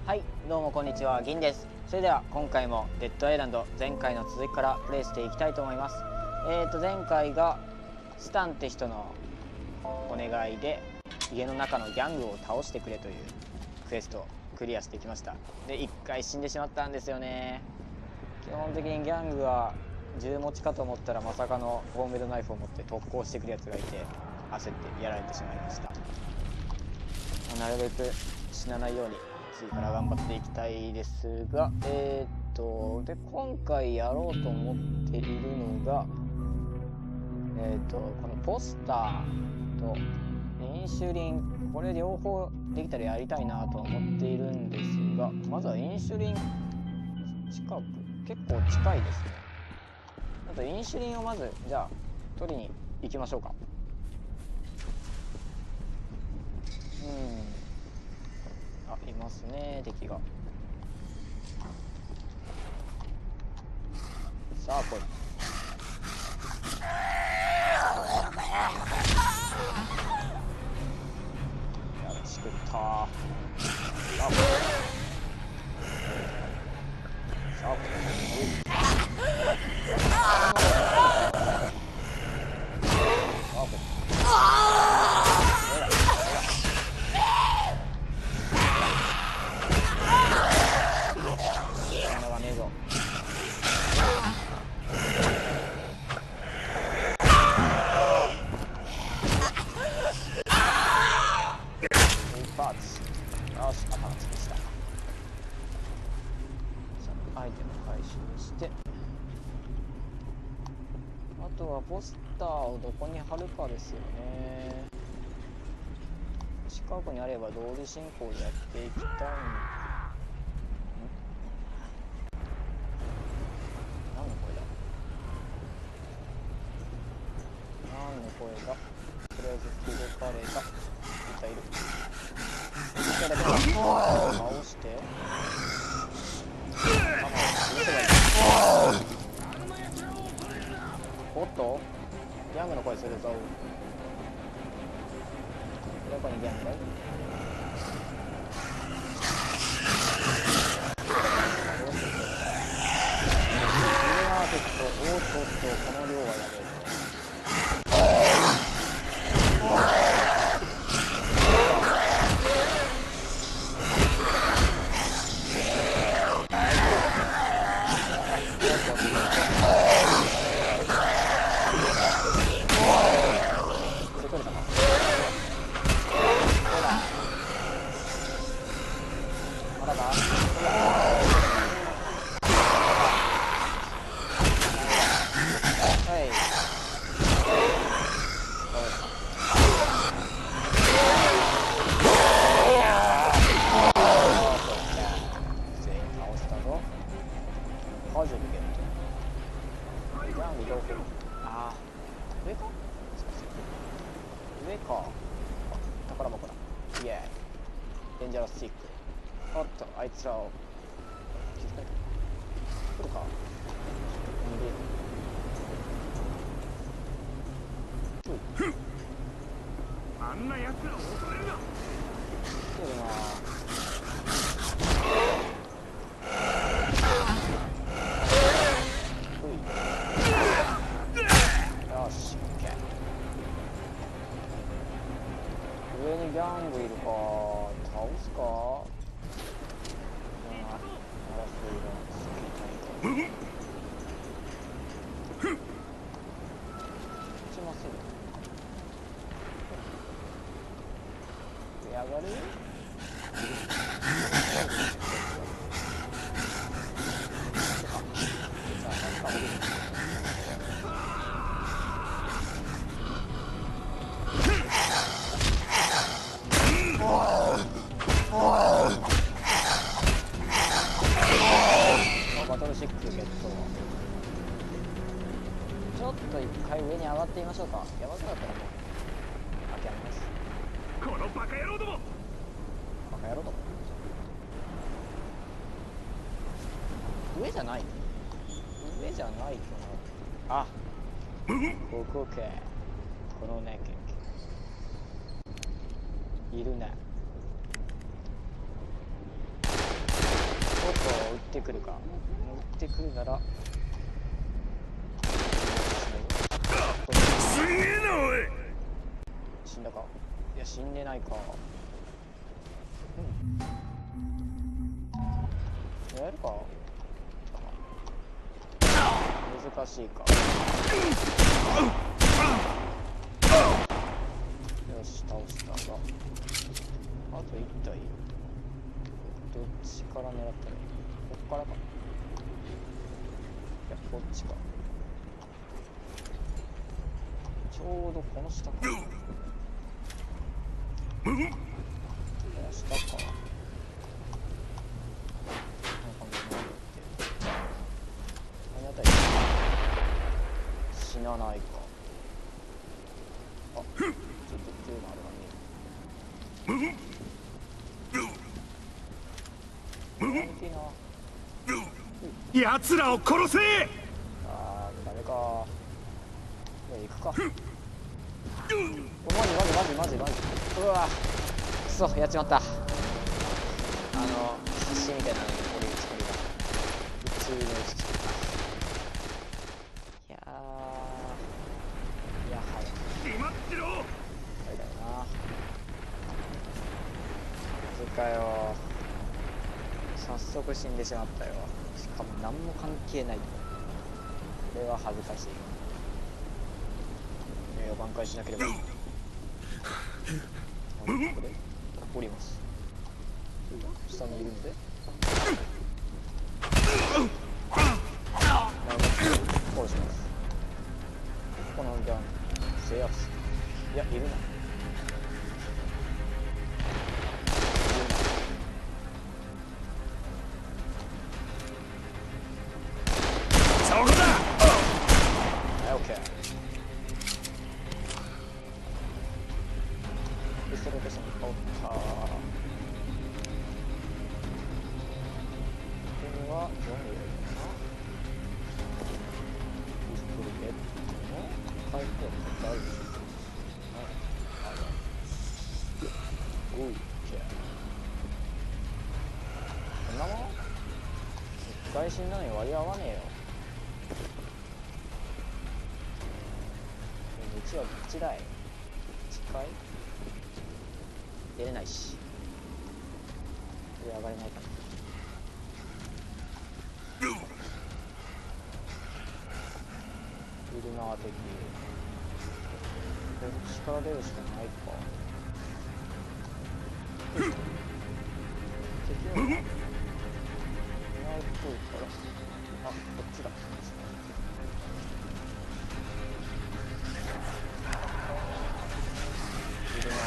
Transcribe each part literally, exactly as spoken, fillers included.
はい、どうもこんにちは、銀です。それでは今回もデッドアイランド前回の続きからプレイしていきたいと思います。えーと前回がスタンって人のお願いで家の中のギャングを倒してくれというクエストをクリアしてきました。で、いっかい死んでしまったんですよね。基本的にギャングは銃持ちかと思ったらまさかのホームメイドナイフを持って特攻してくるやつがいて焦ってやられてしまいました。なるべく死なないように次から頑張っていきたいですが、えー、っとで今回やろうと思っているのが、えー、っとこのポスターとインシュリン、これ両方できたらやりたいなと思っているんですが、まずはインシュリン近く、結構近いですね。あとインシュリンをまずじゃあ取りに行きましょうか。うん、あ、いますね、敵が。さあ来い。やっちくったー。さあ来い。さあ来い。アイテム回収して、あとはポスターをどこに貼るかですよね。近くにあれば同時進行でやっていきたいん。何の声だ何の声だ。とりあえず気づかれた。いたいる。一回だけ倒しておっとギャングの声するぞ。どこにギャングだい。おっとっと、この量はやべえ。あー、上か上か。宝箱だ。イエーイ。デンジャラスティック。おっと、あいつらを気づかれた。来るか。逃げる。 あんな奴らを恐れるな。 来てるな。よし、オッケー。上にギャングいるか。倒すか。上がる。バトルシックゲット。ちょっと一回上に上がってみましょうか。やばそうだったらもう諦めます。 このバカ野郎ども。 バカ野郎ども。上じゃない。上じゃないとな。あ、ここか。このね、いるね。 撃ってくるか。撃ってくるならすげえなおい。 死んだか。いや死んでないか。うんやるか。難しいか。よし倒したが、あといったいどっちから狙ったらいい？こっからか。いやこっちか。ちょうどこの下か。いや下か。死なないか。あ、ちょっとっていうのあるわね。やめてな。 奴らを殺せ。 あー、ダメか。いや、行くか。お、マジマジマジマジマジ。うわくそ、やっちまった。あの、必死みたいなのに俺打ち込みが普通に落ちちゃった。いやー、いやはや決まってろ。 あれだよな。マジかよ。早速死んでしまったよ。しかも何も関係ない。これは恥ずかしい。名誉挽回しなければ。ここで降ります。下にいるので殺します。このガン制圧。いやいるな。外心なのに割り合わねえよ。道はどっちだい？近い？出れないし。上上がれないかな。いるな敵。こっちから出るしかないか。敵はいないっぽいから、あ、こっちだ。いるな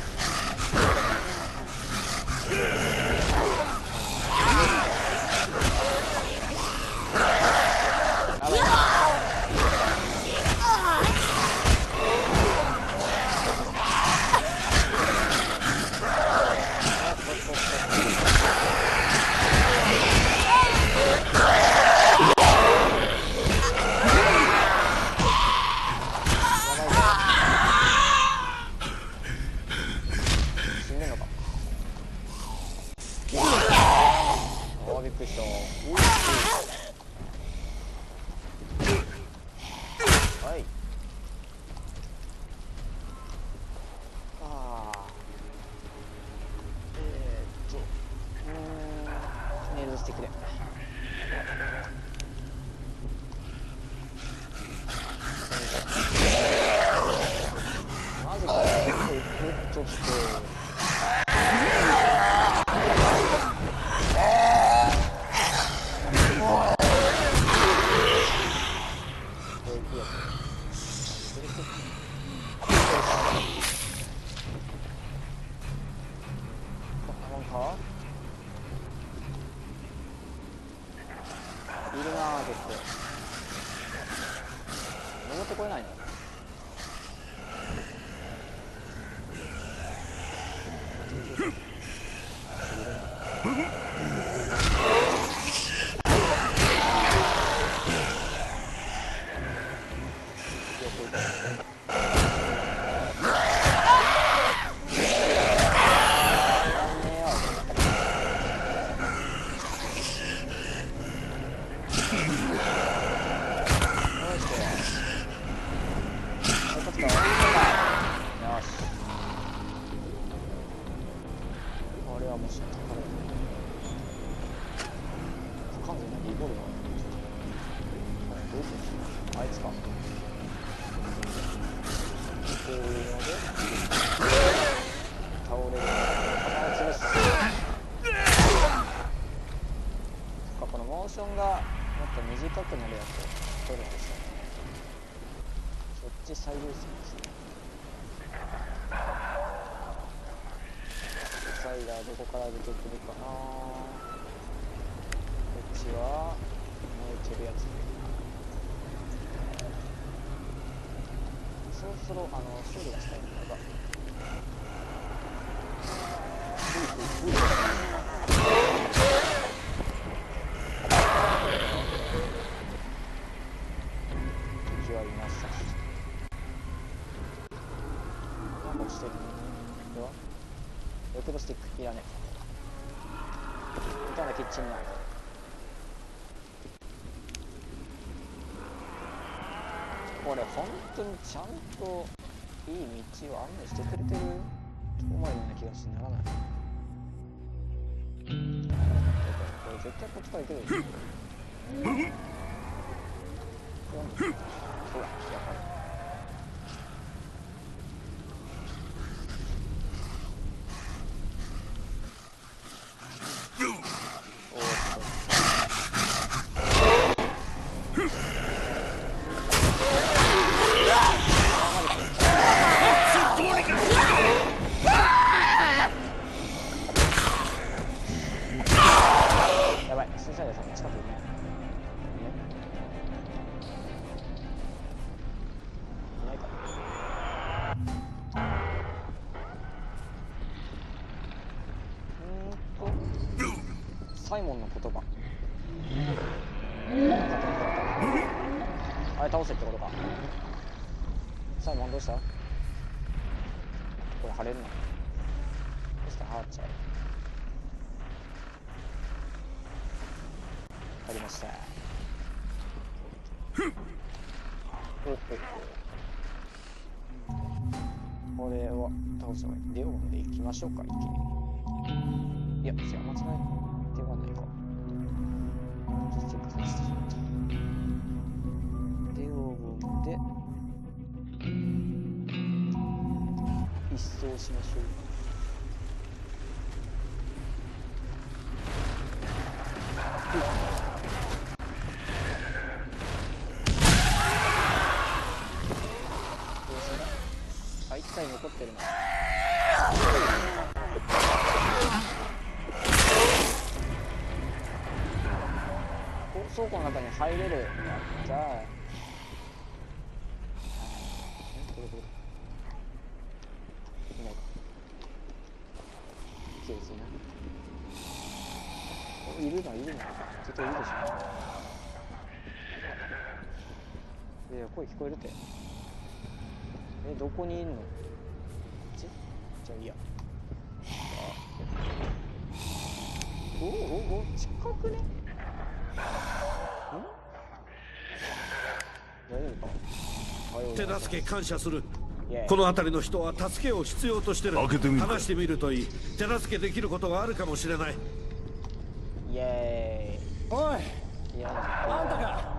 してくれ。マジかよ。ちょっといるなぁ、結構。登ってこれないの？ はもし宝不完全なリボルバーどういうことあいつかこういうので倒れる頭を潰すそっかこのモーションがもっと短くなるやつを取るんですよねそっち最優先ですねサイダーどこから出てくるかなこっちは燃えてるやつそろそろあの修理がしたいのが敵はいましたなんか落ちてるではレクロスティックいらねえみたいなキッチンナイフこれ本当にちゃんといい道を案内してくれてると思うような気がしてならないこれ絶対こっちから行けるよほらやっぱりサイモンの言葉あれ倒せってことかサイモンどうしたこれ腫れるのそしたら払っちゃうありましたおっこれは倒した方がいいレオンで行きましょうか一気にいや違う間違えではないかチェック外してしまったレオンで一掃しましょうあ、一体残ってるな倉庫の中に入れるやったーこれこれいないかきれいですねいるないるな絶対いるでしょいや声聞こえるってえどこにいるのこっちじゃあいいやおおお近くね手助け感謝する。この辺りの人は助けを必要としてる。話してみるといい。手助けできることがあるかもしれない。 イエーイ。 おい、 いやあんたか。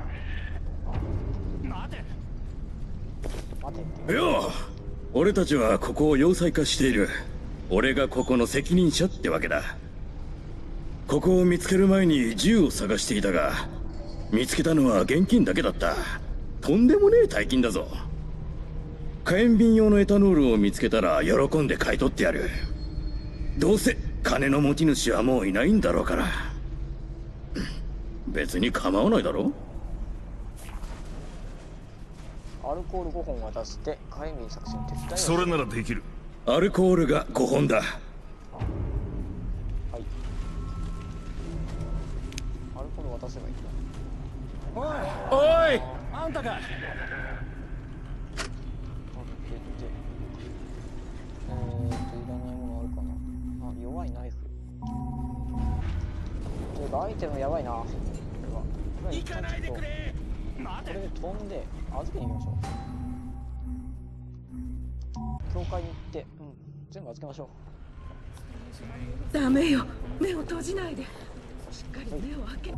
待て待てってよう、俺たちはここを要塞化している。俺がここの責任者ってわけだ。ここを見つける前に銃を探していたが、見つけたのは現金だけだった。とんでもねえ大金だぞ。火炎瓶用のエタノールを見つけたら喜んで買い取ってやる。どうせ金の持ち主はもういないんだろうから。別に構わないだろ。 アルコールごほん渡して火炎瓶作戦手伝いそれならできる。 アルコールがごほんだ。 はいアルコール渡せばいいんだおい、 おい、 あんたか。 開けてえーっといらないものあるかなあ弱いナイフというかアイテムやばいなこれはこれは一旦ちょっとこれで飛んで預けに行きましょう教会に行ってうん全部預けましょうダメよ、目を閉じないで。しっかり目を開け。 と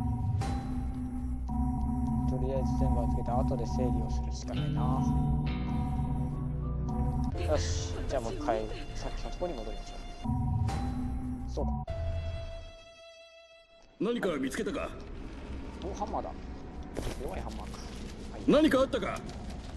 りあえず全部預けて後で整理をするしかないな。よし、じゃあもう一回さっきのところに戻りましょう。そうだ、 何か見つけたか？ お、ハンマーだ。弱いハンマーか。はい、 何かあったか？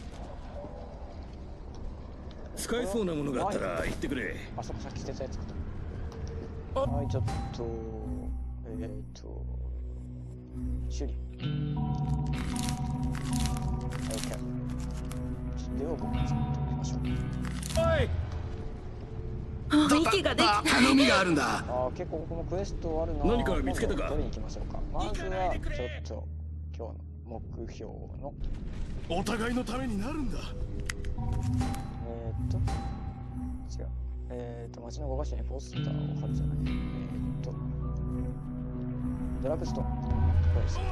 使えそうなものがあったら言ってくれ。 あそこさっき捨てたやつかと。はい、ちょっとえー、っと修理。OK。ちょっとデオブに作っておきましょう。 おい。 あ、息ができた。 頼みがあるんだ。 あー、結構このクエストあるな。 何か見つけたか？ 取りに行きましょうか。まずはちょっと今日の目標のお互いのためになるんだ。 えー、っと違うえー、っと街のごか所にポスターを貼るじゃない。えー、っとドラッグストア、これです。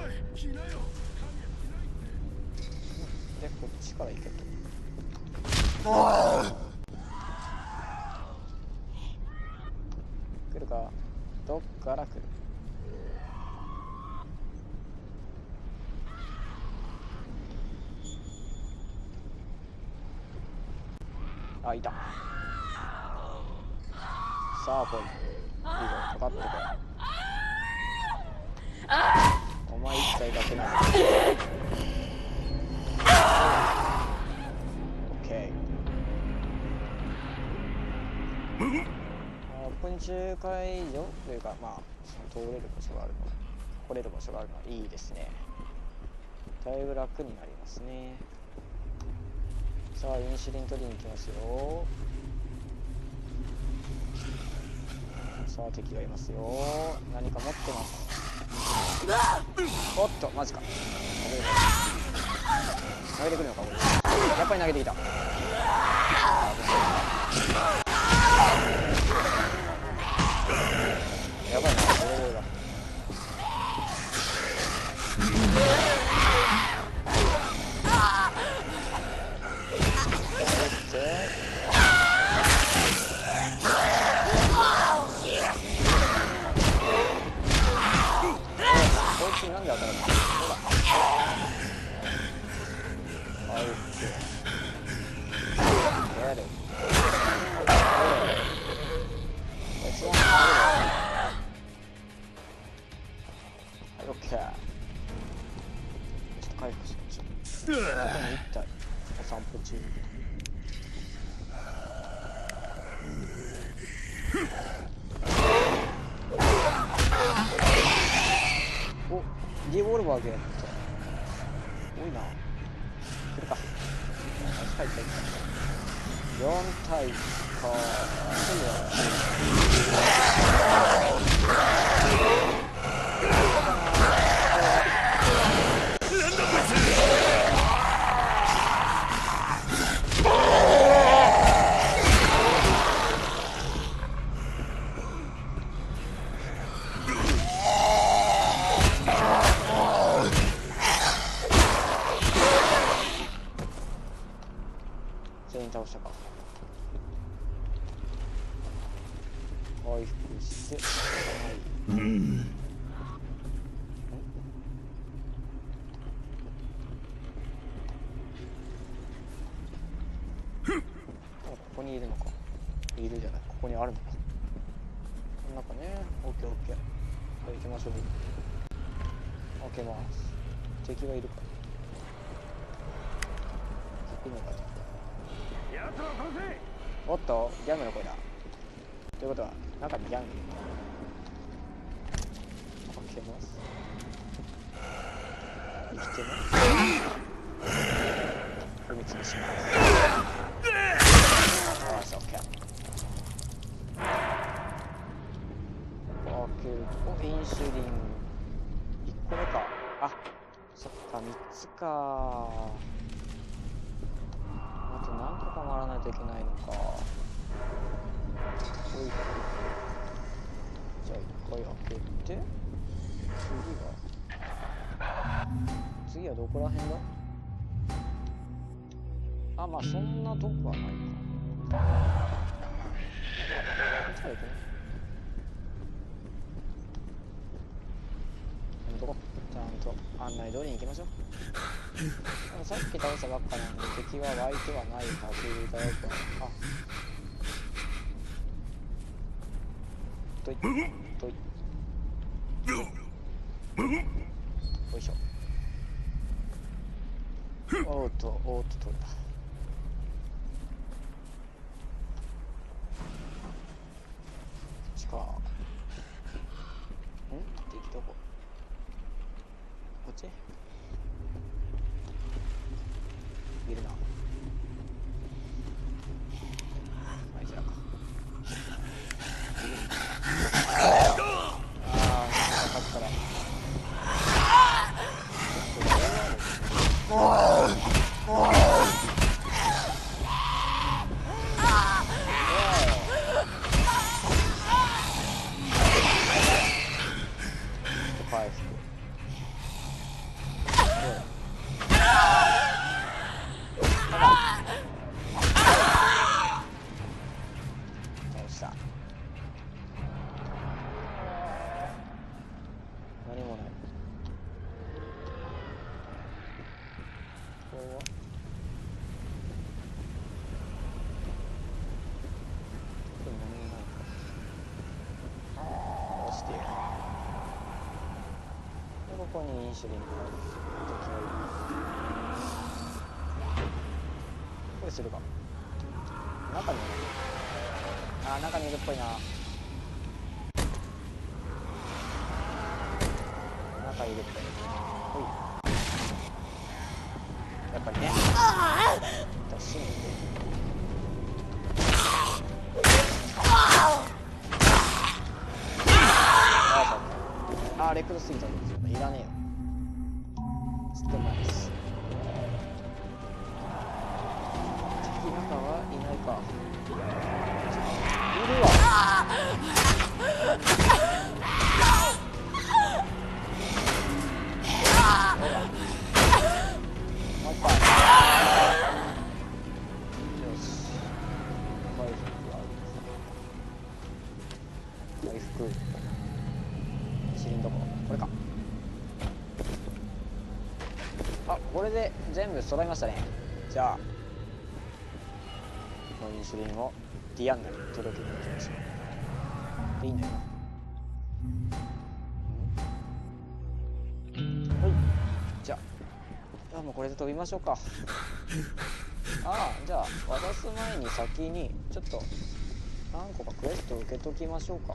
でこっちから行けと。来るか？どっから来る？あ、いた。さあ来い。いいぞ、かかってこい。お前一体だけなんだ。オッケー。ここに仲介所というか、まあその通れる場所があるの、来れる場所があるのはいいですね。だいぶ楽になりますね。さあインシュリン取りに行きますよ。さあ敵がいますよ。何か持ってます。おっとマジか。投げてくるのかこれ。やっぱり投げてきた。やばいな、これだ。なんで当たるの？そうだ。はい。やれ。一番はい、オッケー。ちょっと回復しましょう。ここに一体お散歩中。お、リボルバーゲット。多いな。来るか。はい、はい、はい。よん体か。全員倒したか。回復して、はい。うん。ここにいるのか。いるじゃない。ここにあるのか。この中ね。オッケーオッケー。はい、行きましょう。開けます。敵がいるか。いるのか。おっと、ギャングの声だ。ということは、中にギャング。開けます。生きてます。踏みつぶします。よし、オッケー。開けると、お、インシュリン。いっこめか。あ、そっか、みっつか。なんとか回らないといけないのか。おい、じゃあ一回開けて、次は次はどこら辺だ？あ、まあそんなとこはないか。こっちから行くね。 と案内通りに行きましょう。さっき倒したばっかなんで敵は湧いてはないはずだよ。あといといよいしょ。おっとおっと取れた。こっちか。ん敵どこ。こっちいるな。あいつらか。ああさっきから回復。倒した。何もない。これは特に何もないか。押してやる。でここにインシュリンがある。敵がいる。これするか。中にいる。あー、中にいるっぽいな。中いるっぽい。ほい。やっぱりね。私にあー、レクルすぎたんですよ。いらねえよ。つってもないです。敵中はいないか。いるわ。もう一回。よし。回復ある。回復。シリンどこ？これか。あ、これで全部揃いましたね。じゃあこのインシュリンをディアンナに届けに行きましょう。でいいんだよな。はい、じゃあもうこれで飛びましょうか。ああ、じゃあ渡す前に先にちょっと何個かクエスト受けときましょうか。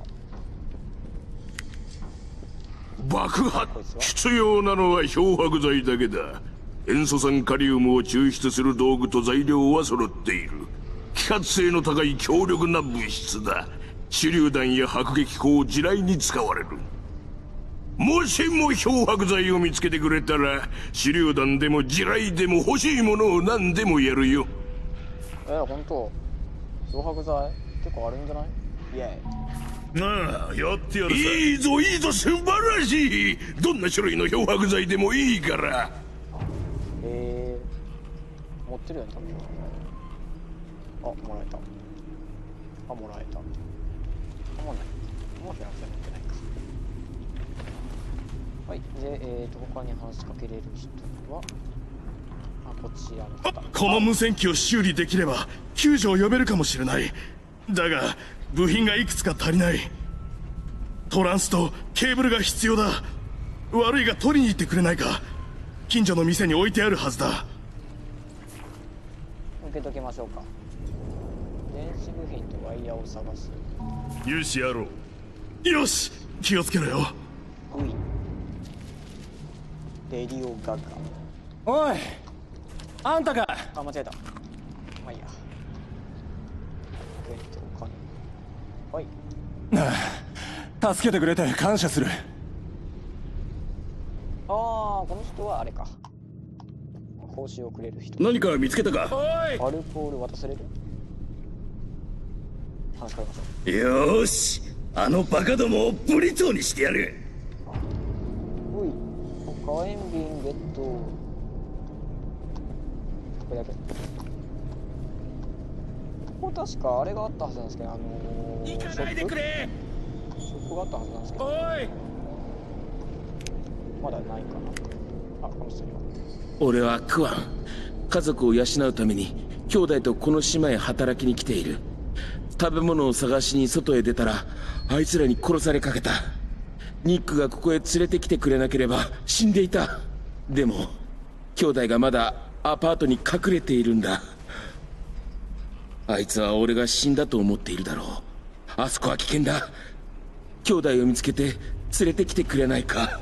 爆発必要なのは漂白剤だけだ。塩素酸カリウムを抽出する道具と材料は揃っている。揮発性の高い強力な物質だ。手榴弾や迫撃砲、地雷に使われる。もしも漂白剤を見つけてくれたら、手榴弾でも地雷でも欲しいものを何でもやるよ。 えー、ほんと漂白剤結構あるんじゃない？イエーイ。 なあ、やってやるさ。いいぞいいぞ、素晴らしい。どんな種類の漂白剤でもいいから。 えー、持ってるよね多分。あ、もらえた。あ、もらえた。あ、もうない。もう漂白剤持ってないか。はい、で、えーと他に話しかけれる人は、あ、こちらの方。 この無線機を修理できれば救助を呼べるかもしれない。だが部品がいくつか足りない。トランスとケーブルが必要だ。悪いが取りに行ってくれないか。近所の店に置いてあるはずだ。 受けときましょうか。電子部品とワイヤーを探す。 よしやろう。よし、気をつけろよ。 うい。レディオガガ。 おい、あんたか。 あ、間違えた。まあいいや。えっとお金。はい。 なあ、助けてくれて感謝する。 ああ、この人はあれか。報酬をくれる人。 何か見つけたか？ アルコール渡される？話しかけましょう。 よーし、あのバカどもをブリトーにしてやる。 おい、火炎瓶ゲット。これだけ。ここ確かあれがあったはずなんですけど、あのー、 行かないでくれ。 ショップがあったはずなんですけど。 おい、 まだないかな。あ、この人には。 俺はクワン。家族を養うために兄弟とこの島へ働きに来ている。食べ物を探しに外へ出たらあいつらに殺されかけた。ニックがここへ連れてきてくれなければ死んでいた。でも兄弟がまだアパートに隠れているんだ。あいつは俺が死んだと思っているだろう。あそこは危険だ。兄弟を見つけて連れてきてくれないか。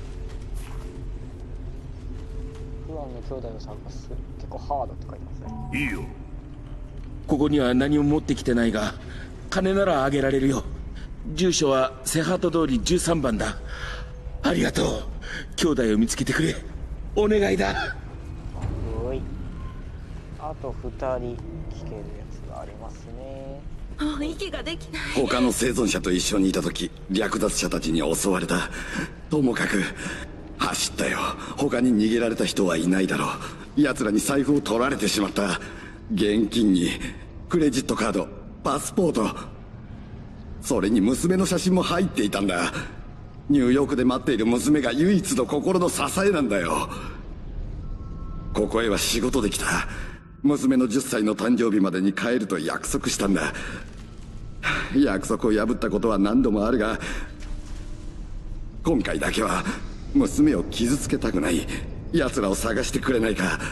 クワンの兄弟を探す。結構ハードって書いてますね。 いいよ。 ここには何も持ってきてないが金ならあげられるよ。住所はセハート通りじゅうさんばんだ。ありがとう。兄弟を見つけてくれ。お願いだ。 おい。あとふたり聞けるやつがありますね。 もう息ができない。 他の生存者と一緒にいた時略奪者たちに襲われた。ともかく走ったよ。他に逃げられた人はいないだろう。奴らに財布を取られてしまった。現金にクレジットカード、パスポート、それに娘の写真も入っていたんだ。ニューヨークで待っている娘が唯一の心の支えなんだよ。ここへは仕事で来た。娘のじゅっさいの誕生日までに帰ると約束したんだ。約束を破ったことは何度もあるが、今回だけは娘を傷つけたくない。奴らを探してくれないか。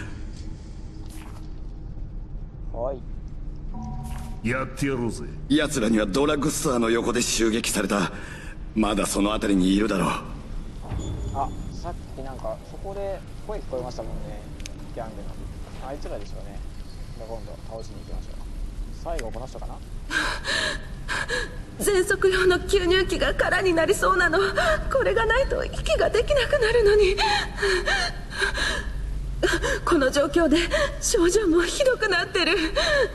はい。 やってやろうぜ。 奴らにはドラッグストアの横で襲撃された。まだその辺りにいるだろう。 あ、さっきなんかそこで声聞こえましたもんね。ギャングのあいつらでしょうね。じゃあ今度倒しに行きましょう。最後この人かな。 喘息用の吸入器が空になりそうなの。これがないと息ができなくなるのに。この状況で症状もひどくなってる。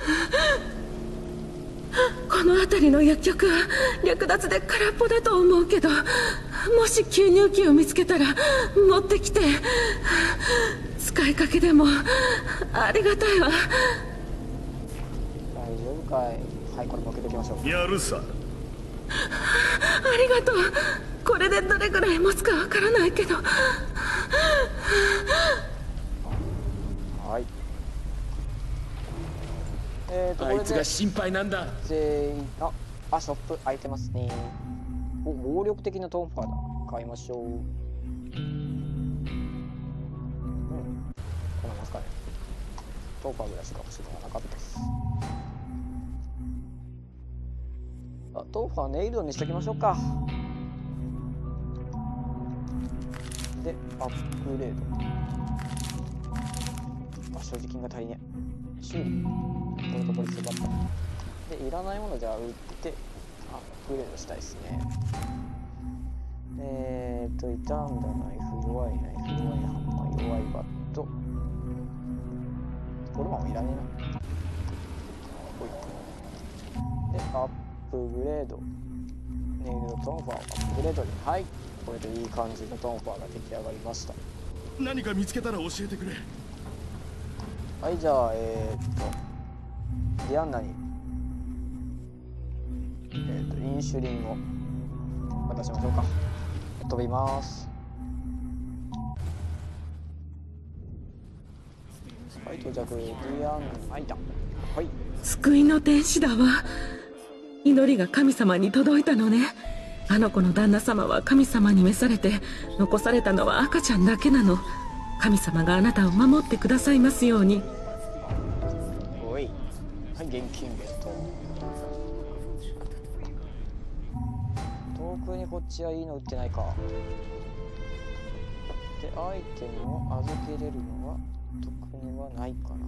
この辺りの薬局は略奪で空っぽだと思うけど、もし吸入器を見つけたら持ってきて。使いかけでもありがたいわ。 大丈夫かい。はい、これも受けておきましょう。 やるさ。 ありがとう。これでどれぐらい持つかわからないけど。 はい。えーと、 あいつが心配なんだ。 全員、あ、あ、ショップ開いてますね。お、暴力的なトンファーだ。買いましょう。うん。こんなますかね。トンファーぐらいしか欲しいのがなかったです。あ、トンファーネイルドにしときましょうか。で、アップグレード。あ、所持金が足りねえ。修理。これとこれ配った。で、いらないものじゃあ売ってアップグレードしたいですね。えーと、傷んだナイフ、弱いナイフ、弱いハンマー、弱いバット。これもいらねえな。ほい。で、アップグレード。ネイルドトンファーをアップグレードに。はい。これでいい感じのトンファーが出来上がりました。 何か見つけたら教えてくれ。 はい、じゃあ、えー、っと、ディアンナに、えー、っと、インシュリンを渡しましょうか。飛びます。はい、到着。ディアンナ、はい、いた。はい。 救いの天使だわ。祈りが神様に届いたのね。あの子の旦那様は神様に召されて、残されたのは赤ちゃんだけなの。神様があなたを守ってくださいますように。 おい。はい、現金ゲット。遠くにこっちはいいの売ってないか。で、アイテムを預けれるのは特にはないかな。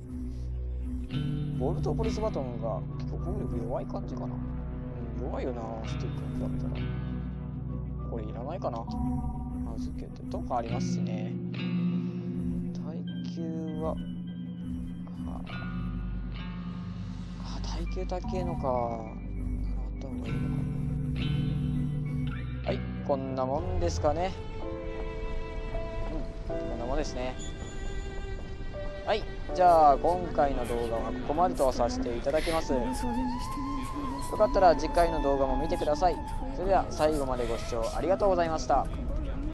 ボルトポリスバトンが結構攻力弱い感じかな。うん、弱いよな、スティックに比べたら。これいらないかな。預けてとかありますしね。耐久は、はあ、耐久高えのか。あった方がいいのかな。はい、こんなもんですかね。うん、こんなもんですね。はい、じゃあ今回の動画はここまでとさせていただきます。よかったら次回の動画も見てください。それでは最後までご視聴ありがとうございました。